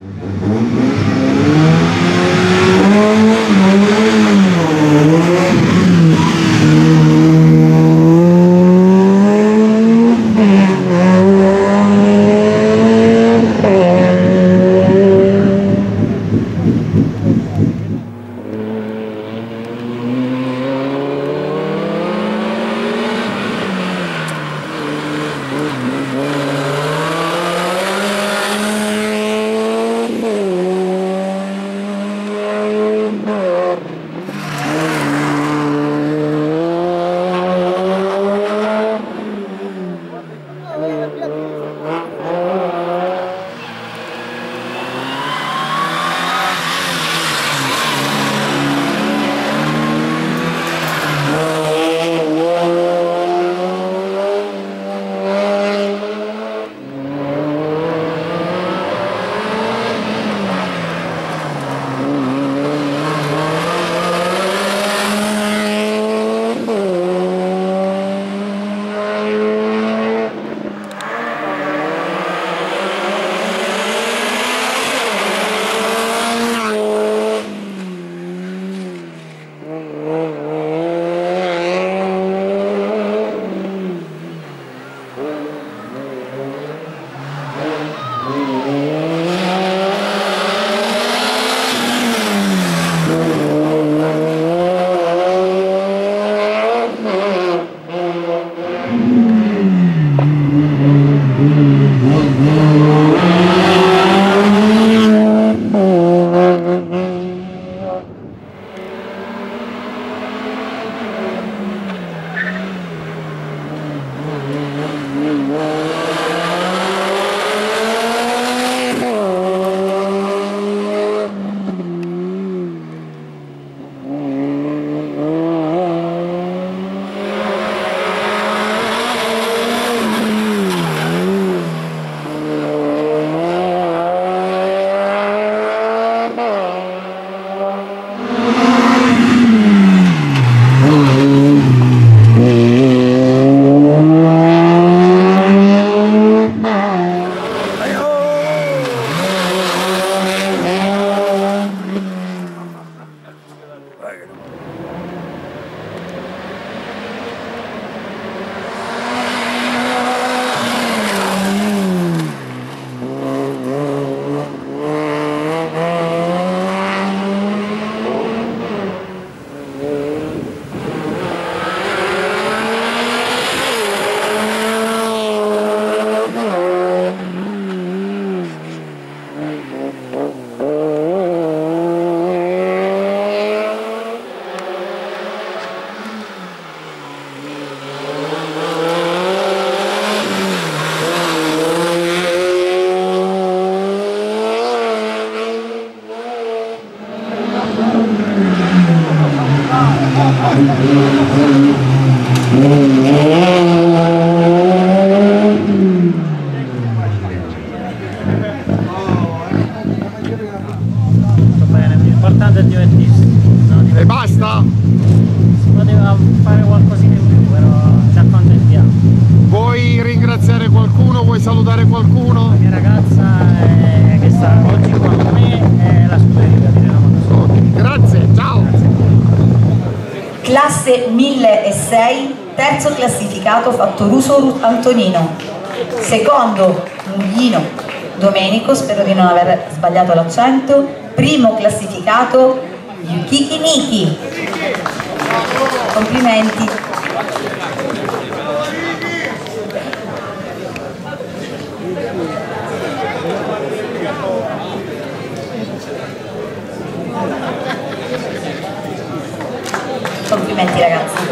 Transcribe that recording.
Bene, l'importante è divertirsi. No? E basta? Si poteva fare qualcosina in più, però ci accontentiamo. Vuoi ringraziare qualcuno? Vuoi salutare qualcuno? La mia ragazza che sta oggi con me è la scuderia di Renault Motorsport. Grazie, ciao! Grazie. Classe 1006, terzo classificato Fattoruso Antonino, secondo Muglino Domenico, spero di non aver sbagliato l'accento, primo classificato Yukiki Niki. Complimenti. Complimenti ragazzi.